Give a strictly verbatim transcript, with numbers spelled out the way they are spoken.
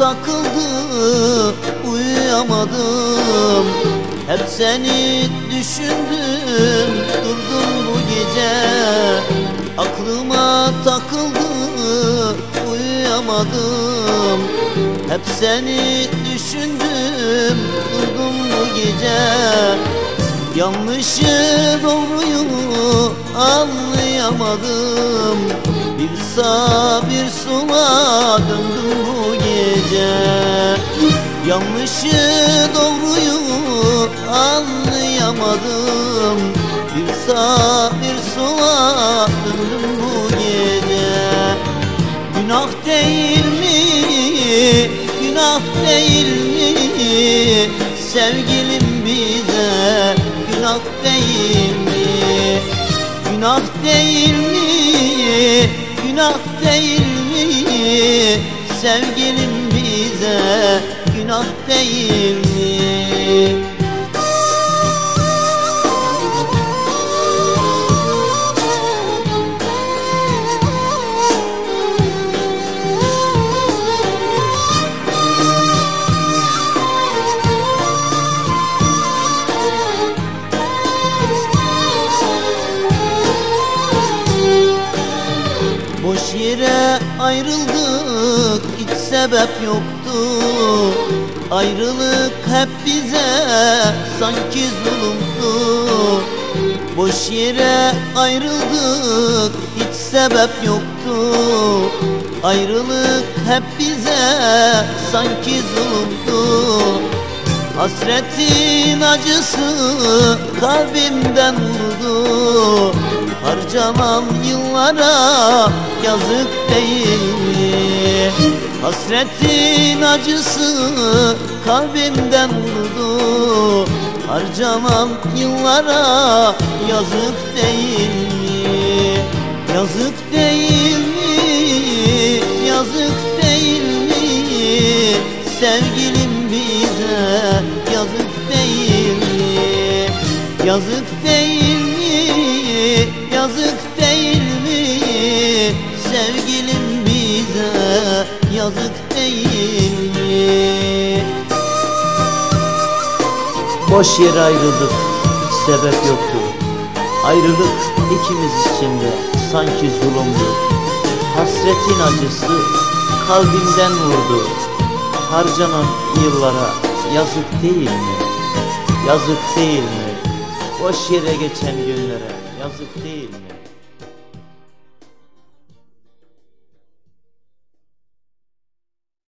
takıldı, uyuyamadım. Hep seni düşündüm, durdum bu gece. Aklıma takıldı, uyuyamadım. Hep seni düşündüm, durdum bu gece. Yanlışı doğruyu anlayamadım. Bir sağa bir sola döndüm bu gece. Yanlışı doğruyu anlayamadım. Bir sağa bir sola döndüm bu gece. Günah değil mi, günah değil mi? Sevgilim bize günah değil mi? Günah değil mi, günah değil mi? Sevgilim bize günah değil mi? Boş yere ayrıldık, hiç sebep yoktu. Ayrılık hep bize sanki zulümdü. Boş yere ayrıldık, hiç sebep yoktu. Ayrılık hep bize sanki zulümdü. Hasretin acısı kalbimden vurdu. Harcanan yıllara yazık değil mi? Hasretin acısı kalbimden vurdu. Harcanan yıllara yazık değil mi? Yazık değil mi? Yazık değil mi? Sevgilim bize yazık değil mi? Yazık değil mi? Yazık değil mi? Sevgilim bize yazık değil mi? Boş yere ayrıldık, hiç sebep yoktu. Ayrılık ikimiz için de sanki zulümdü. Hasretin acısı kalbimden vurdu. Harcanan yıllara yazık değil mi? Yazık değil mi? Boş yere geçen günlere yazık değil mi?